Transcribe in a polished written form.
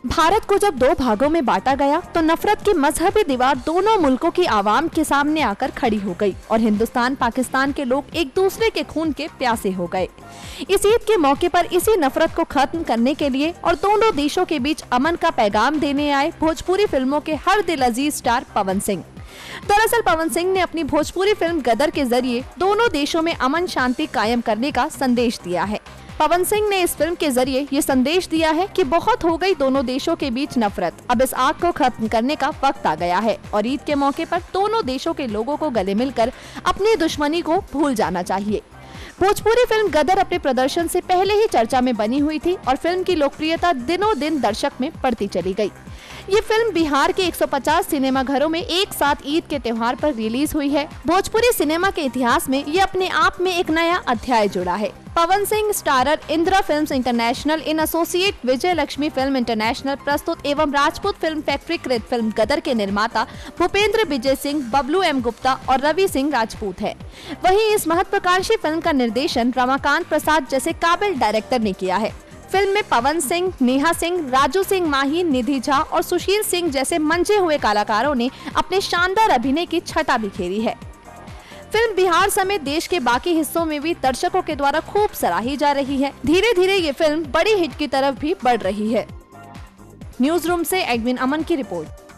भारत को जब दो भागों में बांटा गया तो नफरत की मजहबी दीवार दोनों मुल्कों की आवाम के सामने आकर खड़ी हो गई और हिंदुस्तान पाकिस्तान के लोग एक दूसरे के खून के प्यासे हो गए। इस ईद के मौके पर इसी नफरत को खत्म करने के लिए और दोनों देशों के बीच अमन का पैगाम देने आए भोजपुरी फिल्मों के हर दिल अजीज स्टार पवन सिंह। दरअसल पवन सिंह ने अपनी भोजपुरी फिल्म गदर के जरिए दोनों देशों में अमन शांति कायम करने का संदेश दिया है। पवन सिंह ने इस फिल्म के जरिए ये संदेश दिया है कि बहुत हो गई दोनों देशों के बीच नफरत, अब इस आग को खत्म करने का वक्त आ गया है और ईद के मौके पर दोनों देशों के लोगों को गले मिलकर अपनी दुश्मनी को भूल जाना चाहिए। भोजपुरी फिल्म गदर अपने प्रदर्शन से पहले ही चर्चा में बनी हुई थी और फिल्म की लोकप्रियता दिनों दिन दर्शक में बढ़ती चली गई। ये फिल्म बिहार के 150 सिनेमा घरों में एक साथ ईद के त्योहार पर रिलीज हुई है। भोजपुरी सिनेमा के इतिहास में ये अपने आप में एक नया अध्याय जुड़ा है। Pawan Singh starrer Indira films international in associate Vijay Laxmi film international प्रस्तुत एवं राजपूत फिल्म फैक्ट्री कृत फिल्म गदर के निर्माता भूपेंद्र विजय सिंह, बबलू एम गुप्ता और रवि सिंह राजपूत है। वहीं इस महत्वाकांक्षी फिल्म का निर्देशन रमाकांत प्रसाद जैसे काबिल डायरेक्टर ने किया है। फिल्म में पवन सिंह, नेहा सिंह, राजू सिंह माही, निधि झा और सुशील सिंह जैसे मंचे हुए कलाकारों ने अपने शानदार अभिनय की छटा बिखेरी है। फिल्म बिहार समेत देश के बाकी हिस्सों में भी दर्शकों के द्वारा खूब सराही जा रही है। धीरे धीरे ये फिल्म बड़ी हिट की तरफ भी बढ़ रही है। न्यूज रूम से एडविन अमन की रिपोर्ट।